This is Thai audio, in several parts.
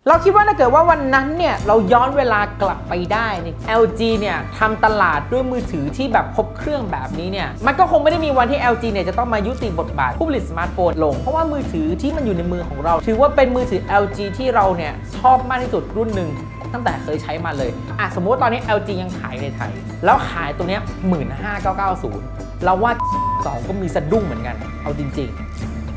เราคิดว่าถ้าเกิดว่าวันนั้นเนี่ยเราย้อนเวลากลับไปได้เนี่ย LG เนี่ยทำตลาดด้วยมือถือที่แบบครบเครื่องแบบนี้เนี่ยมันก็คงไม่ได้มีวันที่ LG เนี่ยจะต้องมายุติบทบาทผู้ผลิตสมาร์ทโฟนลงเพราะว่ามือถือที่มันอยู่ในมือของเราถือว่าเป็นมือถือ LG ที่เราเนี่ยชอบมากที่สุดรุ่นหนึ่งตั้งแต่เคยใช้มาเลยสมมติว่าตอนนี้ LG ยังขายในไทยแล้วขายตัวเนี้ย 15,990 เราว่า2ก็มีสะดุ้งเหมือนกันเอาจริงๆ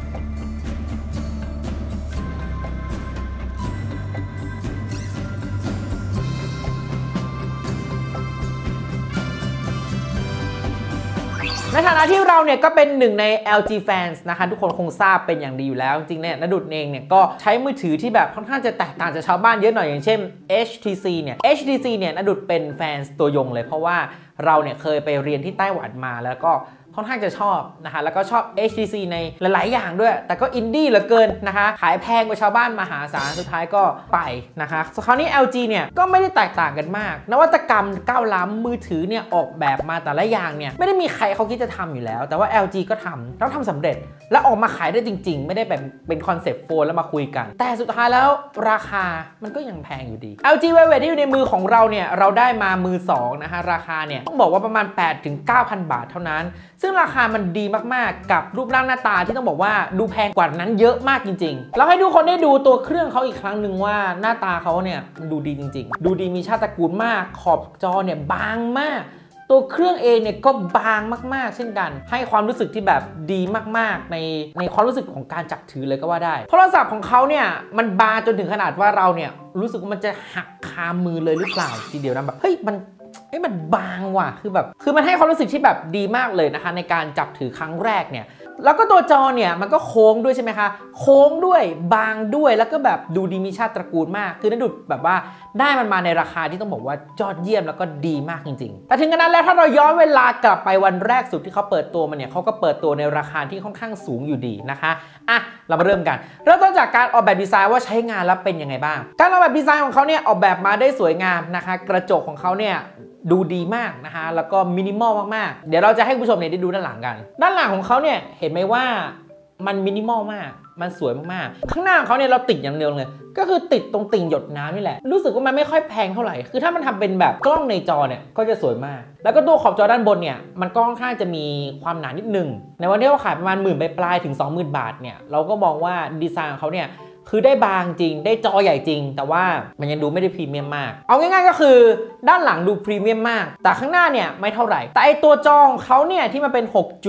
ในฐานะที่เราเนี่ยก็เป็นหนึ่งใน LG fans นะคะทุกคนคงทราบเป็นอย่างดีอยู่แล้วจริงๆเนี่ยณดุจเองเนี่ยก็ใช้มือถือที่แบบค่อนข้างจะแตกต่างจากชาวบ้านเยอะหน่อยอย่างเช่น HTC เนี่ยณดุจเป็นแฟนตัวยงเลยเพราะว่าเราเนี่ยเคยไปเรียนที่ไต้หวันมาแล้วก็ค่อนข้างจะชอบนะคะแล้วก็ชอบ HTC ในหลายๆอย่างด้วยแต่ก็อินดี้เหลือเกินนะคะขายแพงกว่าชาวบ้านมหาศาลสุดท้ายก็ไปนะคะคราวนี้ LG เนี่ยก็ไม่ได้แตกต่างกันมากนวัตกรรมก้าวล้ำมือถือเนี่ยออกแบบมาแต่ละอย่างเนี่ยไม่ได้มีใครเขาคิดจะทำอยู่แล้วแต่ว่า LG ก็ทำแล้วทำสำเร็จแล้วออกมาขายได้จริงๆไม่ได้แบบเป็นคอนเซปต์โฟนแล้วมาคุยกันแต่สุดท้ายแล้วราคามันก็ยังแพงอยู่ดี LG Velvet ที่อยู่ในมือของเราเนี่ยเราได้มามือ2นะคะราคาเนี่ยต้องบอกว่าประมาณ 8-9,000 บาทเท่านั้นซึ่งราคามันดีมากๆกับรูปร่างหน้าตาที่ต้องบอกว่าดูแพงกว่านั้นเยอะมากจริงๆแล้วให้ทุกคนได้ดูตัวเครื่องเขาอีกครั้งหนึ่งว่าหน้าตาเขาเนี่ยมันดูดีจริงๆดูดีมีชาติตระกูลมากขอบจอเนี่ยบางมากตัวเครื่องเองเนี่ยก็บางมากๆเช่นกันให้ความรู้สึกที่แบบดีมากๆในความรู้สึกของการจับถือเลยก็ว่าได้โทรศัพท์ของเขาเนี่ยมันบางจนถึงขนาดว่าเราเนี่ยรู้สึกว่ามันจะหักคามือเลยหรือเปล่าทีเดียวนะแบบเฮ้ยมันบางว่ะคือมันให้ความรู้สึกที่แบบดีมากเลยนะคะในการจับถือครั้งแรกเนี่ยแล้วก็ตัวจอเนี่ยมันก็โค้งด้วยใช่ไหมคะโค้งด้วยบางด้วยแล้วก็แบบดูดีมีชาติตระกูลมากคือนั่นดูแบบว่าได้มันมาในราคาที่ต้องบอกว่ายอดเยี่ยมแล้วก็ดีมากจริงๆแต่ถึงขนาดแล้วถ้าเราย้อนเวลากลับไปวันแรกสุดที่เขาเปิดตัวมันเนี่ยเขาก็เปิดตัวในราคาที่ค่อนข้างสูงอยู่ดีนะคะเรามาเริ่มกันเริ่มต้นจากการออกแบบดีไซน์ว่าใช้งานแล้วเป็นยังไงบ้างการออกแบบดีไซน์ของเขาเนี่ยออกแบบมาได้สวยงามนะคะกระจกของเขาเนี่ยดูดีมากนะคะแล้วก็มินิมอลมากๆเดี๋ยวเราจะให้ผู้ชมเนี่ยได้ดูด้านหลังกันด้านหลังของเขาเนี่ยเห็นไหมว่ามันมินิมอลมากมันสวยมากๆข้างหน้าของเขาเนี่ยเราติดอย่างเดียวเลยก็คือติดตรงติ่งหยดน้ำนี่แหละรู้สึกว่ามันไม่ค่อยแพงเท่าไหร่คือถ้ามันทำเป็นแบบกล้องในจอเนี่ยก็จะสวยมากแล้วก็ตัวขอบจอด้านบนเนี่ยมันก็ค่อนข้างจะมีความหนานิดนึงในวันที่เขาขายประมาณ10,000 ปลายถึง 20,000 บาทเนี่ยเราก็มองว่าดีไซน์ของเขาเนี่ยคือได้บางจริงได้จอใหญ่จริงแต่ว่ามันยังดูไม่ได้พรีเมียมมากเอาง่ายๆก็คือด้านหลังดูพรีเมียมมากแต่ข้างหน้าเนี่ยไม่เท่าไหร่แต่ไอตัวจอของเขาเนี่ยที่มันเป็น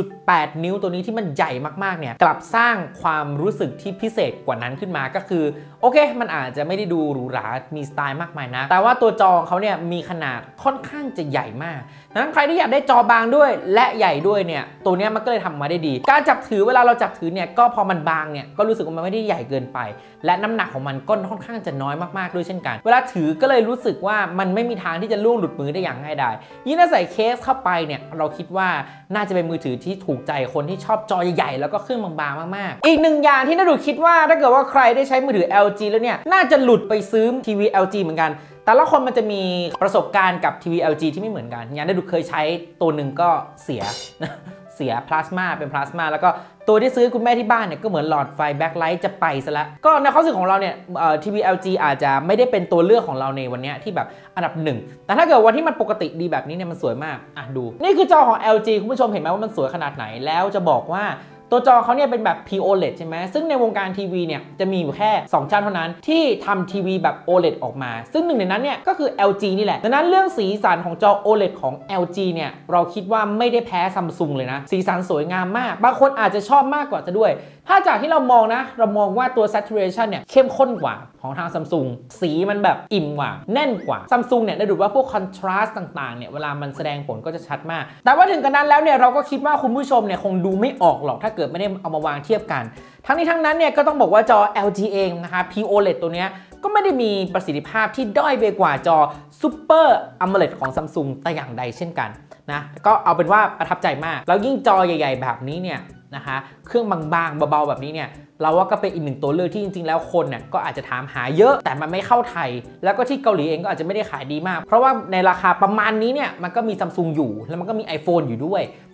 6.8 นิ้วตัวนี้ที่มันใหญ่มากๆเนี่ยกลับสร้างความรู้สึกที่พิเศษกว่านั้นขึ้นมาก็คือโอเคมันอาจจะไม่ได้ดูหรูหรามีสไตล์มากมายนะแต่ว่าตัวจอของเขาเนี่ยมีขนาดค่อนข้างจะใหญ่มากดังนั้นใครที่อยากได้จอบางด้วยและใหญ่ด้วยเนี่ยตัวนี้มันก็เลยทำมาได้ดีการจับถือเวลาเราจับถือเนี่ยก็พอมันบางเนี่ยก็รู้สึกว่ามันไม่ได้ใหญ่เกินไปและน้ำหนักของมันก็ค่อนข้างจะน้อยมากๆด้วยเช่นกันเวลาถือก็เลยรู้สึกว่ามันไม่มีทางที่จะล่วงหลุดมือได้อย่างง่ายดายยิ่งถ้าใส่เคสเข้าไปเนี่ยเราคิดว่าน่าจะเป็นมือถือที่ถูกใจคนที่ชอบจอใหญ่ๆแล้วก็เครื่องบางๆมากๆอีกหนึ่งอย่างที่น่าดูคิดว่าถ้าเกิดว่าใครได้ใช้มือถือ LG แล้วเนี่ยน่าจะหลุดไปซื้อทีวี LG เหมือนกันแต่ละคนมันจะมีประสบการณ์กับทีวี LG ที่ไม่เหมือนกันอย่างน่าดูเคยใช้ตัวหนึ่งก็เสียพลาสมาเป็นพลาสมาแล้วก็ตัวที่ซื้อคุณแม่ที่บ้านเนี่ยก็เหมือนหลอดไฟแบ็คไลท์จะไปซะแล้วก็ในความรู้สึกของเราเนี่ยทีวี LG อาจจะไม่ได้เป็นตัวเลือกของเราในวันนี้ที่แบบอันดับหนึ่งแต่ถ้าเกิดวันที่มันปกติดีแบบนี้เนี่ยมันสวยมากดูนี่คือจอของ LG คุณผู้ชมเห็นไหมว่ามันสวยขนาดไหนแล้วจะบอกว่าตัวจอเขาเนี่ยเป็นแบบ POLED ใช่ไหมซึ่งในวงการทีวีเนี่ยจะมีอยู่แค่2เจ้าเท่านั้นที่ทำทีวีแบบ OLED ออกมาซึ่งหนึ่งในนั้นเนี่ยก็คือ LG นี่แหละดังนั้นเรื่องสีสันของจอ OLED ของ LG เนี่ยเราคิดว่าไม่ได้แพ้ Samsung เลยนะสีสันสวยงามมากบางคนอาจจะชอบมากกว่าจะด้วยถ้าจากที่เรามองนะเรามองว่าตัว saturation เนี่ยเข้มข้นกว่าของทาง Samsung สีมันแบบอิ่มกว่าแน่นกว่า Samsung เนี่ยได้ดูว่าพวก contrast ต่างๆเนี่ยเวลามันแสดงผลก็จะชัดมากแต่ว่าถึงกระนั้นแล้วเนี่ยเราก็คิดว่าคุณผู้ชมเนี่ยคงดูไม่ออกหรอกถ้าเกิดไม่ได้เอามาวางเทียบกันทั้งนี้ทั้งนั้นเนี่ยก็ต้องบอกว่าจอ LG เองนะคะ POLED ตัวเนี้ยก็ไม่ได้มีประสิทธิภาพที่ด้อยไปกว่าจอ Super AMOLED ของ Samsung แต่อย่างใดเช่นกันนะก็เอาเป็นว่าประทับใจมากแล้วยิ่งจอใหญ่ๆแบบนี้เนี่ยนะคะเครื่องบางๆเบาๆแบบนี้เนี่ยเราว่าก็เป็นอีกหนึ่งตัวเลือกที่จริงๆแล้วคนเนี่ยก็อาจจะถามหาเยอะแต่มันไม่เข้าไทยแล้วก็ที่เกาหลีเองก็อาจจะไม่ได้ขายดีมากเพราะว่าในราคาประมาณนี้เนี่ยมันก็มี Samsung อยู่แล้วมันก็มี iPhone อยู่ด้วย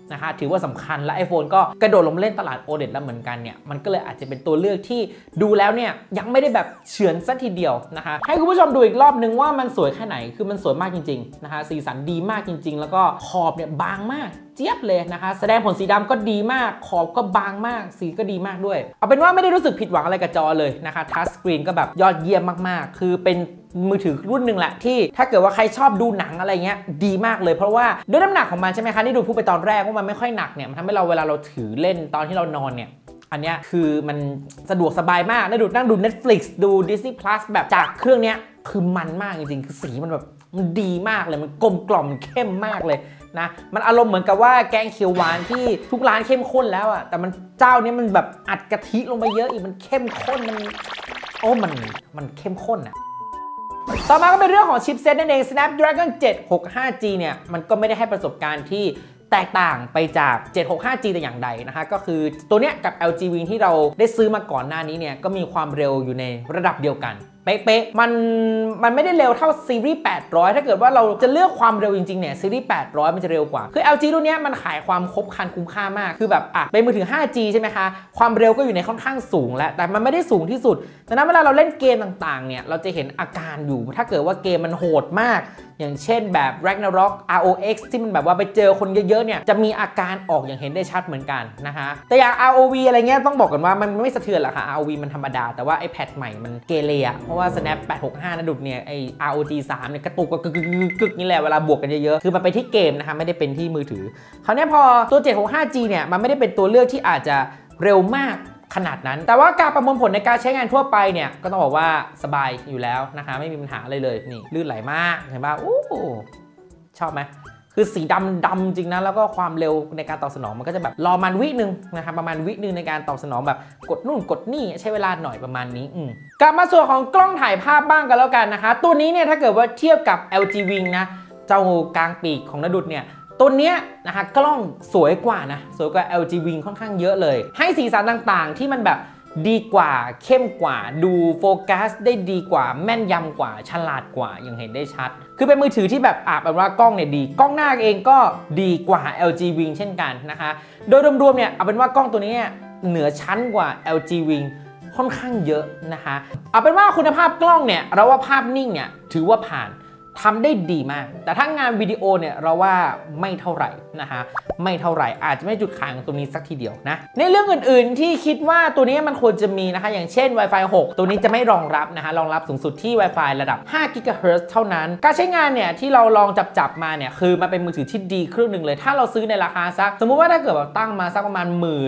นะคะถือว่าสำคัญและ iPhone ก็กระโดดลงมาเล่นตลาด OLED แล้วเหมือนกันเนี่ยมันก็เลยอาจจะเป็นตัวเลือกที่ดูแล้วเนี่ยยังไม่ได้แบบเฉือนซะทีเดียวนะคะให้คุณผู้ชมดูอีกรอบนึงว่ามันสวยแค่ไหนคือมันสวยมากจริงๆนะคะสีสันดีมากจริงๆแล้วก็ขอบเนี่ยบางมากเจี๊ยบเลยนะคะแสดงผลสีดำก็ดีมากขอบก็บางมากสีก็ดีมากด้วยเอาเป็นว่าไม่ได้รู้สึกผิดหวังอะไรกับจอเลยนะคะทัชสกรีนก็แบบยอดเยี่ยมมากๆคือเป็นมือถือรุ่นหนึ่งแหละที่ถ้าเกิดว่าใครชอบดูหนังอะไรเงี้ยดีมากเลยเพราะว่าด้วยน้ำหนักของมันใช่ไหมคะที่ดูพูดไปตอนแรกว่ามันไม่ค่อยหนักเนี่ยมันทำให้เราเวลาเราถือเล่นตอนที่เรานอนเนี่ยอันนี้คือมันสะดวกสบายมากนั่งดู Netflix ดู Disney Plus แบบจากเครื่องนี้คือมันมากจริงๆคือสีมันแบบมันดีมากเลยมันกลมกล่อมเข้มมากเลยนะมันอารมณ์เหมือนกับว่าแกงเขียวหวานที่ทุกร้านเข้มข้นแล้วอะแต่มันเจ้านี้มันแบบอัดกะทิลงไปเยอะอีกมันเข้มข้นมันโอ้มันเข้มข้นอะต่อมาก็เป็นเรื่องของชิปเซตนั่นเอง Snapdragon 765G เนี่ยมันก็ไม่ได้ให้ประสบการณ์ที่แตกต่างไปจาก 765G แต่อย่างใดนะคะก็คือตัวเนี้ยกับ LG Wing ที่เราได้ซื้อมาก่อนหน้านี้เนี่ยก็มีความเร็วอยู่ในระดับเดียวกันเป๊ะๆมันไม่ได้เร็วเท่าซีรีส์800ถ้าเกิดว่าเราจะเลือกความเร็วจริงๆเนี่ยซีรีส์800มันจะเร็วกว่าคือ LG รุ่นนี้มันขายความครบครันคุ้มค่ามากคือแบบเป็นมือถือ 5G ใช่ไหมคะความเร็วก็อยู่ในค่อนข้างสูงแล้วแต่มันไม่ได้สูงที่สุดดังนั้นเวลาเราเล่นเกมต่างๆเนี่ยเราจะเห็นอาการอยู่ถ้าเกิดว่าเกมมันโหดมากอย่างเช่นแบบ Ragnarok ROX ที่มันแบบว่าไปเจอคนเยอะๆเนี่ยจะมีอาการออกอย่างเห็นได้ชัดเหมือนกันนะคะแต่อย่าง ROV อะไรเงี้ยต้องบอกกันว่ามันไม่สะเทือนหรอกค่ะ ROV มันธรรมดาแต่ว่าไอ้แพทใหม่มันเกเรอะเพราะว่า Snap 865นะดุดเนี่ยไอ้ ROG 3เนี่ยกระตุกกึกนี่แหละเวลาบวกกันเยอะๆคือมันไปที่เกมนะคะไม่ได้เป็นที่มือถือคราวนี้พอตัว 765G เนี่ยมันไม่ได้เป็นตัวเลือกที่อาจจะเร็วมากขนาดนั้นแต่ว่าการประมวลผลในการใช้งานทั่วไปเนี่ยก็ต้องบอกว่าสบายอยู่แล้วนะคะไม่มีปัญหาอะไรเลยนี่ลื่นไหลมากเห็นป่ะชอบไหมคือสีดำจริงนะแล้วก็ความเร็วในการตอบสนองมันก็จะแบบรอมันวินึงนะครับประมาณวินึงในการตอบสนองแบบกดนู่นกดนี่ใช้เวลาหน่อยประมาณนี้กลับมาส่วนของกล้องถ่ายภาพบ้างกันแล้วกันนะคะตัวนี้เนี่ยถ้าเกิดว่าเทียบกับ LG Wing นะเจ้ากลางปีกของนดุดเนี่ยตัวเนี้ยนะคะกล้องสวยกว่านะสวยกว่า LG Wing ค่อนข้างเยอะเลยให้สีสันต่างๆที่มันแบบดีกว่าเข้มกว่าดูโฟกัสได้ดีกว่าแม่นยำกว่าฉลาดกว่าอย่างเห็นได้ชัดคือเป็นมือถือที่แบบแบบว่ากล้องเนี่ยดีกล้องหน้าเองก็ดีกว่า LG Wing เช่นกันนะคะโดยรวมๆเนี่ยเอาเป็นว่ากล้องตัวนี้เหนือชั้นกว่า LG Wing ค่อนข้างเยอะนะคะเอาเป็นว่าคุณภาพกล้องเนี่ยเราว่าภาพนิ่งเนี่ยถือว่าผ่านทำได้ดีมากแต่ถ้างานวิดีโอเนี่ยเราว่าไม่เท่าไหร่นะคะไม่เท่าไหร่อาจจะไม่จุดขายของตัวนี้สักทีเดียวนะในเรื่องอื่นๆที่คิดว่าตัวนี้มันควรจะมีนะคะอย่างเช่น Wi-Fi 6 ตัวนี้จะไม่รองรับนะคะรองรับสูงสุดที่ Wi-Fi ระดับ5 GHz เท่านั้นการใช้งานเนี่ยที่เราลองจับมาเนี่ยคือมันเป็นมือถือที่ดีเครื่องหนึ่งเลยถ้าเราซื้อในราคาสักสมมุติว่าถ้าเกิดแบบตั้งมาสักประมาณ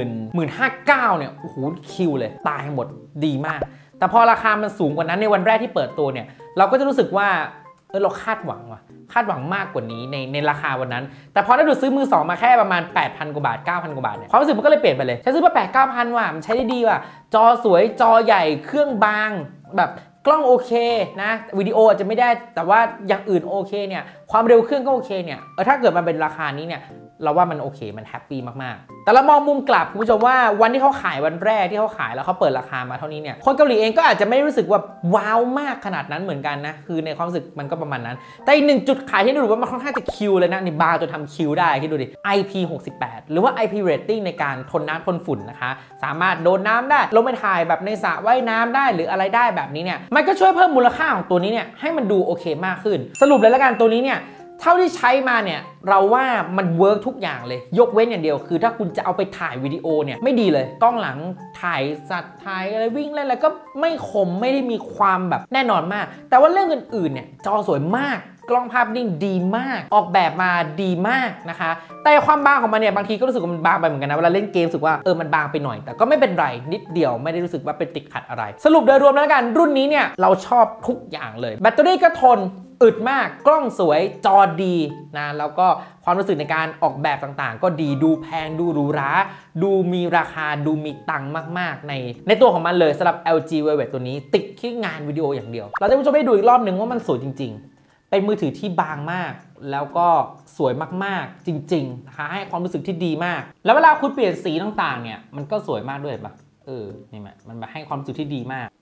15,900เนี่ยโอ้โหคิวเลยตายหมดดีมากแต่พอราคามันสูงกว่านั้นในวันแรกที่เปิดตัวเนี่ยเราก็จะรู้สึกว่าเราคาดหวังมากกว่านี้ในราคาวันนั้นแต่พอได้ดูซื้อมือสองมาแค่ประมาณ 8,000 กว่าบาท 9,000 กว่าบาทเนี่ยความรู้สึกมันก็เลยเปลี่ยนไปเลยฉันซื้อมา 8-9,000 ว่ะมันใช้ได้ดีว่ะจอสวยจอใหญ่เครื่องบางแบบกล้องโอเคนะวิดีโออาจจะไม่ได้แต่ว่าอย่างอื่นโอเคเนี่ยความเร็วเครื่องก็โอเคเนี่ยถ้าเกิดมันเป็นราคานี้เนี่ยเราว่ามันโอเคมันแฮปปี้มากๆแต่เรามองมุมกลับคุณผู้ชมว่าวันที่เขาขายวันแรกที่เขาขายแล้วเขาเปิดราคามาเท่านี้เนี่ยคนเกาหลีเองก็อาจจะไม่รู้สึกว่าว้าวมากขนาดนั้นเหมือนกันนะคือในความรู้สึกมันก็ประมาณนั้นแต่อีกหนึ่งจุดขายที่ดูว่ามันค่อนข้างจะคิวเลยนะนี่บาร์จนทำคิวได้คิดดูดิ IP68 หรือว่า IP rating ในการทนน้ำทนฝุ่นนะคะสามารถโดนน้ำได้ลงไปถ่ายแบบในสระว่ายน้ำได้หรืออะไรได้แบบนี้เนี่ยมันก็ช่วยเพิ่มมูลค่าของตัวนี้เนี่ยให้มันดูโอเคมากขึ้นสรุปเลยละกันตัวนี้เนี่ยเท่าที่ใช้มาเนี่ยเราว่ามันเวิร์กทุกอย่างเลยยกเว้นอย่างเดียวคือถ้าคุณจะเอาไปถ่ายวิดีโอเนี่ยไม่ดีเลยกล้องหลังถ่ายสัตว์ถ่ายอะไรวิ่งเล่นอะไรก็ไม่คมไม่ได้มีความแบบแน่นอนมากแต่ว่าเรื่องอื่นๆเนี่ยจอสวยมากกล้องภาพนิ่งดีมากออกแบบมาดีมากนะคะแต่ความบางของมันเนี่ยบางทีก็รู้สึกว่ามันบางไปเหมือนกันนะเวลาเล่นเกมรู้สึกว่ามันบางไปหน่อยแต่ก็ไม่เป็นไรนิดเดียวไม่ได้รู้สึกว่าเป็นติดขัดอะไรสรุปโดยรวมแล้วกันรุ่นนี้เนี่ยเราชอบทุกอย่างเลยแบตเตอรี่ก็ทนอึดมากกล้องสวยจอดีนะแล้วก็ความรู้สึกในการออกแบบต่างๆก็ดีดูแพงดูหรูหราดูมีราคาดูมีตังค์มากๆในตัวของมันเลยสำหรับ LG Velvet ตัวนี้ติดแค่งานวิดีโออย่างเดียวเราจะผู้ชมให้ดูอีกรอบหนึ่งว่ามันสวยจริงๆเป็นมือถือที่บางมากแล้วก็สวยมากๆจริงๆนะคะให้ความรู้สึกที่ดีมากแล้วเวลาคุณเปลี่ยนสีต่างๆเนี่ยมันก็สวยมากด้วยป่ะนี่มันให้ความรู้สึกที่ดีมาก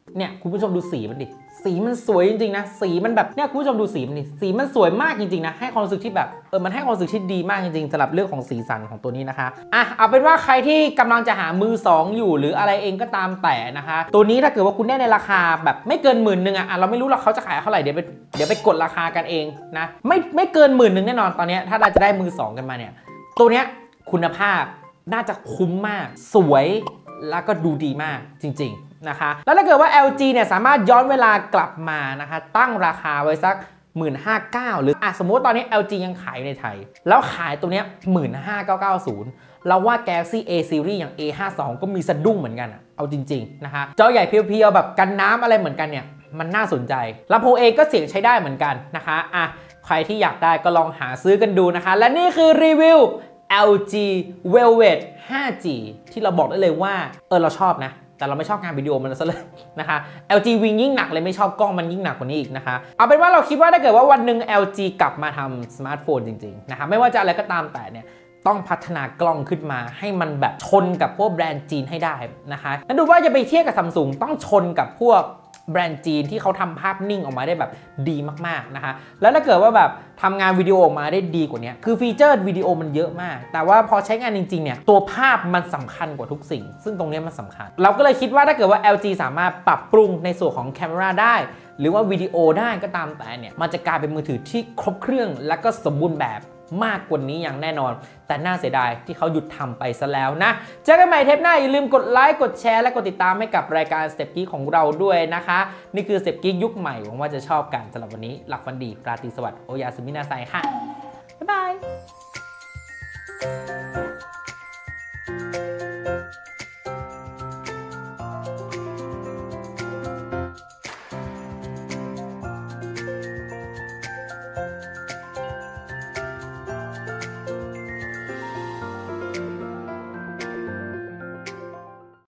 เนี่ยคุณผู้ชมดูสีมันดิสีมันสวยจริงๆนะสีมันแบบเนี่ยคุณผู้ชมดูสีมันดิสีมันสวยมากจริงๆนะให้ความรู้สึกที่แบบมันให้ความรู้สึกที่ดีมากจริงๆสำหรับเรื่องของสีสันของตัวนี้นะคะเอาเป็นว่าใครที่กำลังจะหามือ2อยู่หรืออะไรเองก็ตามแต่นะคะตัวนี้ถ้าเกิดว่าคุณได้ในราคาแบบไม่เกิน10,000เราไม่รู้หรอกเขาจะขายเท่าไหร่เดี๋ยวไปกดราคากันเองนะไม่เกิน10,000แน่นอนตอนนี้ถ้าเราจะได้มือ2กันมาเนี่ยตัวเนี้ยคุณภาพน่าจะคุ้มมากสวยแล้วก็ดูดีมากจริงๆนะคะแล้วถ้าเกิดว่า LG เนี่ยสามารถย้อนเวลากลับมานะคะตั้งราคาไว้สัก15,900หรือสมมติตอนนี้ LG ยังขายในไทยแล้วขายตัวเนี้ย15,990เราว่า Galaxy A Series อย่าง A52 ก็มีสะดุ้งเหมือนกันเอาจริงๆนะคะจอใหญ่เพียวๆแบบกันน้ำอะไรเหมือนกันเนี่ยมันน่าสนใจลำโพงเองก็เสียงใช้ได้เหมือนกันนะคะใครที่อยากได้ก็ลองหาซื้อกันดูนะคะและนี่คือรีวิว LG Velvet 5G ที่เราบอกได้เลยว่าเราชอบนะแต่เราไม่ชอบงานวิดีโอมันซะเลยนะคะ LG Wing ยิ่งหนักเลยไม่ชอบกล้องมันยิ่งหนักกว่านี้อีกนะคะเอาเป็นว่าเราคิดว่าถ้าเกิดว่าวันหนึ่ง LG กลับมาทำสมาร์ทโฟนจริงๆนะคะไม่ว่าจะอะไรก็ตามแต่เนี่ยต้องพัฒนากล้องขึ้นมาให้มันแบบชนกับพวกแบรนด์จีนให้ได้นะคะแล้วดูว่าจะไปเทียบกับ Samsung ต้องชนกับพวกแบรนด์จีนที่เขาทำภาพนิ่งออกมาได้แบบดีมากๆนะคะแล้วถ้าเกิดว่าแบบทำงานวิดีโอออกมาได้ดีกว่านี้คือฟีเจอร์วิดีโอมันเยอะมากแต่ว่าพอใช้งานจริงๆเนี่ยตัวภาพมันสำคัญกว่าทุกสิ่งซึ่งตรงนี้มันสำคัญเราก็เลยคิดว่าถ้าเกิดว่า LG สามารถปรับปรุงในส่วนของแคมราได้หรือว่าวิดีโอได้ก็ตามแต่เนี่ยมันจะกลายเป็นมือถือที่ครบเครื่องและก็สมบูรณ์แบบมากกว่านี้อย่างแน่นอนแต่น่าเสียดายที่เขาหยุดทำไปซะแล้วนะเจอกันใหม่เทปหน้าอย่าลืมกดไลค์กดแชร์และกดติดตามให้กับรายการ Step Geek ของเราด้วยนะคะนี่คือ Step Geek ยุคใหม่หวังว่าจะชอบกันสำหรับวันนี้หลับฝันดีราตรีสวัสดิ์โอยาสุมินาไซค่ะบ๊ายบาย